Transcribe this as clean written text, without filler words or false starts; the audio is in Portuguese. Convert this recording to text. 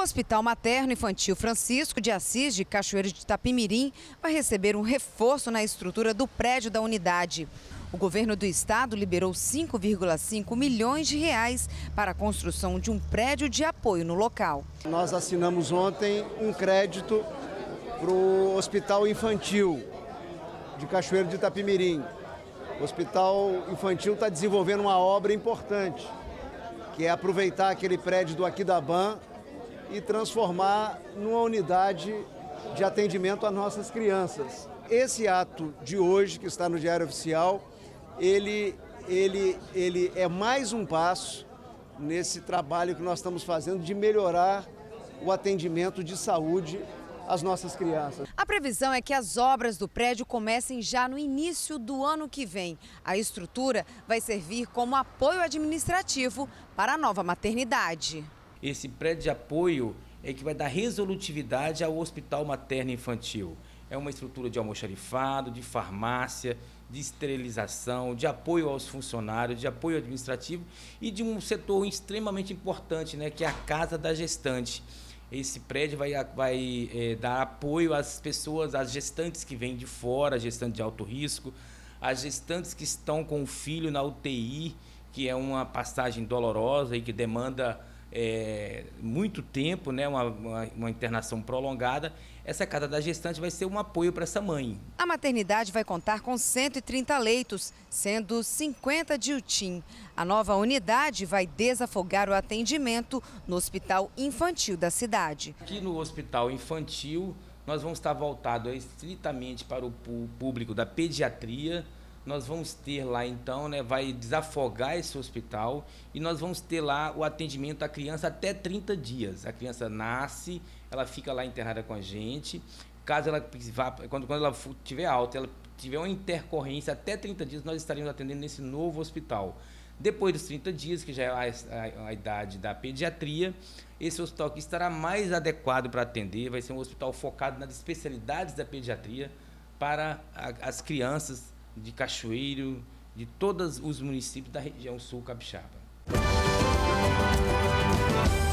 Hospital Materno Infantil Francisco de Assis de Cachoeiro de Itapemirim vai receber um reforço na estrutura do prédio da unidade. O governo do estado liberou 5,5 milhões de reais para a construção de um prédio de apoio no local. Nós assinamos ontem um crédito para o Hospital Infantil de Cachoeiro de Itapemirim. O Hospital Infantil está desenvolvendo uma obra importante, que é aproveitar aquele prédio do Aquidaban e transformar numa unidade de atendimento às nossas crianças. Esse ato de hoje, que está no Diário Oficial, ele é mais um passo nesse trabalho que nós estamos fazendo de melhorar o atendimento de saúde às nossas crianças. A previsão é que as obras do prédio comecem já no início do ano que vem. A estrutura vai servir como apoio administrativo para a nova maternidade. Esse prédio de apoio é que vai dar resolutividade ao Hospital Materno Infantil. É uma estrutura de almoxarifado, de farmácia, de esterilização, de apoio aos funcionários, de apoio administrativo e de um setor extremamente importante, né, que é a casa da gestante. Esse prédio vai dar apoio às pessoas, às gestantes que vêm de fora, gestantes de alto risco, às gestantes que estão com o filho na UTI, que é uma passagem dolorosa e que demanda muito tempo, né, uma internação prolongada. Essa casa da gestante vai ser um apoio para essa mãe. A maternidade vai contar com 130 leitos, sendo 50 de UTIM. A nova unidade vai desafogar o atendimento no Hospital Infantil da cidade. Aqui no Hospital Infantil, nós vamos estar voltados estritamente para o público da pediatria. Nós vamos ter lá, então, né, vai desafogar esse hospital e nós vamos ter lá o atendimento à criança até 30 dias. A criança nasce, ela fica lá internada com a gente. Caso ela vá, quando ela tiver alta, ela tiver uma intercorrência até 30 dias, nós estaremos atendendo nesse novo hospital. Depois dos 30 dias, que já é a idade da pediatria, esse hospital aqui estará mais adequado para atender. Vai ser um hospital focado nas especialidades da pediatria para as crianças de Cachoeiro, de todos os municípios da região sul capixaba.